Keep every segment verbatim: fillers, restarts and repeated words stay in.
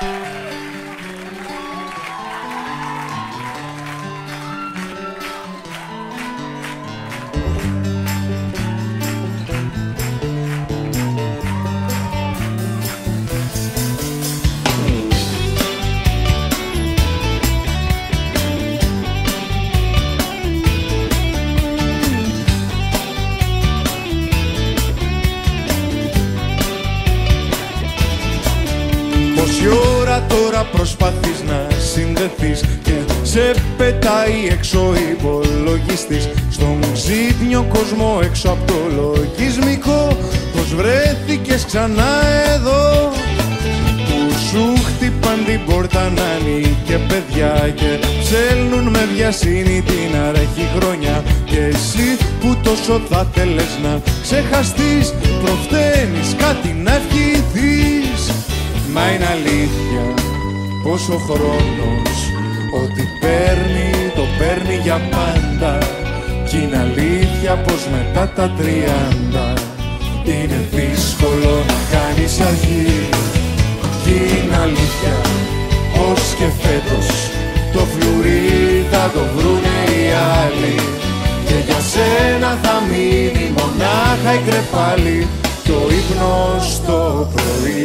Πόση ώρα τώρα προσπαθείς να συνδεθείς και σε πετάει έξω ο υπολογιστής στον ξύπνιο κόσμο έξω από το λογισμικό. Πως βρέθηκες ξανά εδώ που σου χτυπάν την πόρτα νάνοι και παιδιά και ψέλνουν με βιασύνη την αρχή χρονιά και εσύ που τόσο θα θέλες να ξεχαστείς προφταίνεις κάτι να ευχηθείς. Μα είναι αλήθεια πως ο χρόνος ό,τι παίρνει το παίρνει για πάντα κι είναι αλήθεια πως μετά τα τριάντα είναι δύσκολο να κάνεις αρχή κι είναι αλήθεια πως και φέτος το φλουρί θα το βρουνε οι άλλοι και για σένα θα μείνει μονάχα η κρεπάλη το ύπνο στο πρωί.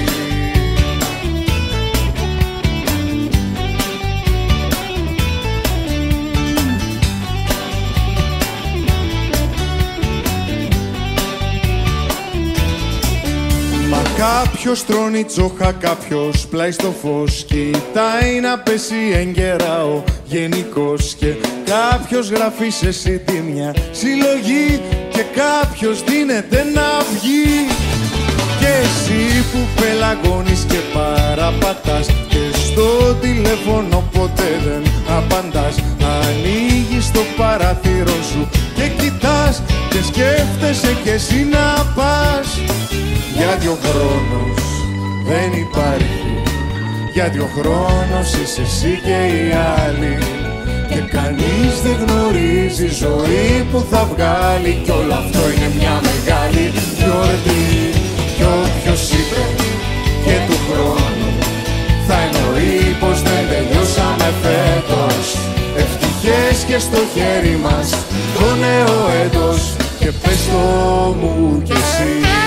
Κάποιος τρώνει τσόχα, κάποιος πλάι στο φως κοιτάει να πέσει έγκαιρα ο γενικός και κάποιος γράφει σε σίτι μια συλλογή και κάποιος δίνεται να βγει και εσύ που πελαγώνεις και παραπατάς και στο τηλέφωνο ποτέ δεν απαντάς ανοίγεις το παράθυρο σου και κοιτάς και σκέφτεσαι κι εσύ να πας. Γιατί ο χρόνος δεν υπάρχει, γιατί ο χρόνος είσαι εσύ και οι άλλοι και κανείς δεν γνωρίζει ζωή που θα βγάλει κι όλο αυτό είναι μια μεγάλη γιορτή κι όποιος είπε και του χρόνου θα εννοεί πως δεν τελειώσαμε φέτος ευτυχές και στο χέρι μας το νέο έτος και πες το μου κι εσύ.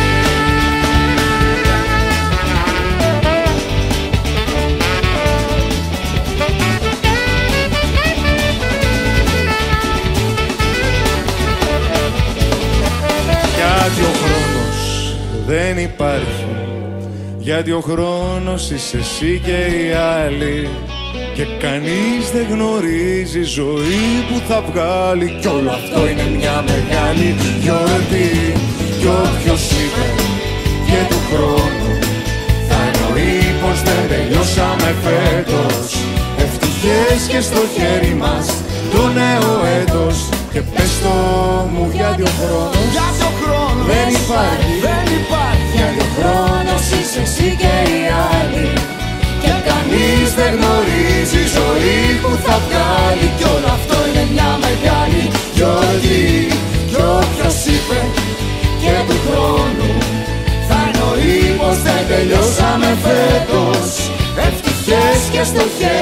Γιατί ο χρόνος δεν υπάρχει, γιατί ο χρόνος είσαι εσύ και οι άλλοι και κανείς δεν γνωρίζει ζωή που θα βγάλει κι όλο αυτό είναι μια μεγάλη γιορτή κι όποιος είπε και του χρόνου θα εννοεί πως δεν τελειώσαμε φέτος ευτυχές και στο χέρι μας το νέο έτος και πες το μου γιατί ο χρόνος, γιατί ο χρόνος δεν υπάρχει, δεν υπάρχει γιατί ο χρόνος είσαι εσύ και οι άλλοι και κανείς δεν γνωρίζει ζωή που θα βγάλει κι όλο αυτό είναι μια μεγάλη γιορτή κι όποιος είπε και του χρόνου θα εννοεί πως δεν τελειώσαμε φέτος ευτυχές και στο χέρι